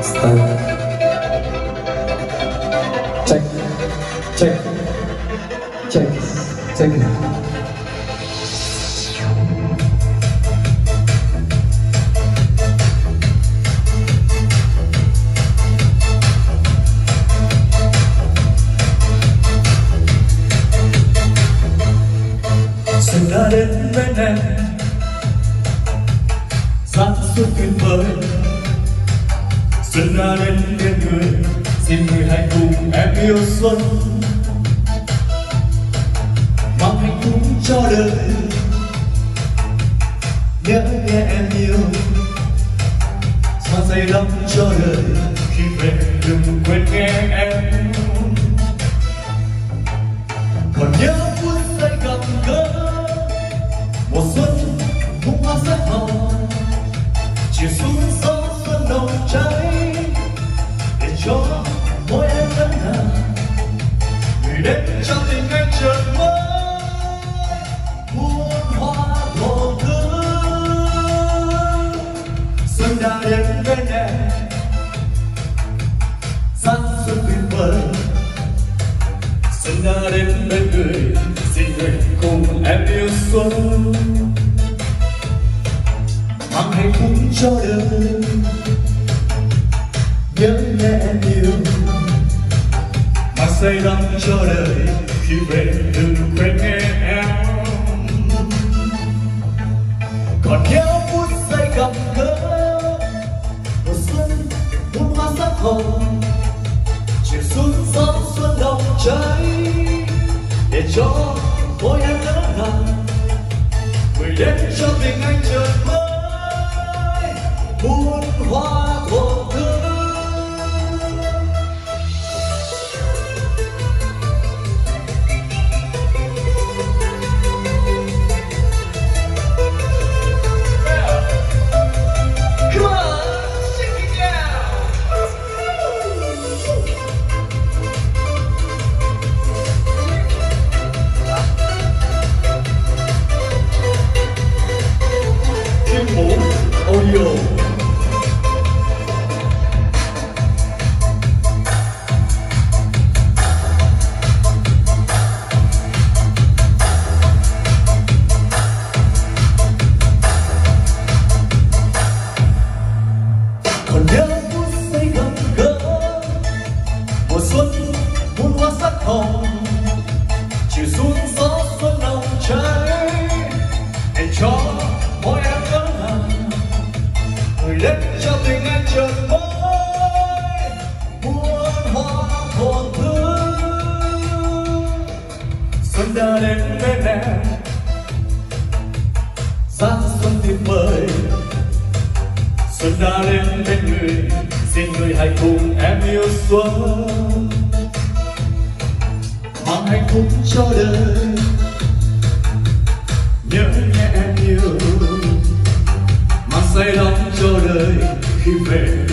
Start. Check. Check. Check. Check. Xuân đã đến bên em, sáng suốt tuyệt vời. Xuân đã đến bên người, xin người hãy cùng em yêu xuân, mang hạnh phúc cho đời. Nhớ nghe em yêu, mang say đắm cho đời. Khi về đừng quên nghe em, còn nhớ phút giây gặp gỡ. Mùa xuân bông hoa rất hồng, chiều xuống gió xuân nồng cháy, để cho mỗi em vẫn là người đến cho tình anh chợt mới. Muôn hoa thổ thương, xuân đã đến bên em, sáng xuân tuyệt vời. Xuân đã đến bên người, xin người cùng em yêu xuân, mang hạnh phúc cho đời. Nhớ nghe em yêu, mang say đắm cho đời. Khi về đừng quên nghe em, còn nhớ phút giây gặp gỡ. Mùa xuân muôn hoa sắc hồng, chiều xuống gió xuân nồng cháy, để cho mỗi em nỡ lòng người đến cho tình anh chợt mới. Muôn hoa thổ thương, audio. Còn nhớ phút giây gặp gỡ. Mùa xuân muôn hoa sắc hồng, chiều xuống gió xuân nồng cháy, để cho mỗi em vẫn là người đến cho tình anh chợt mới. Muôn hoa thổ thương, xuân đã đến bên em, sáng xuân tuyệt vời. Xuân đã đến bên người, xin người hãy cùng em yêu xuân, mang hạnh phúc cho đời. Nhớ nghe em yêu, say đắm cho đời. Khi về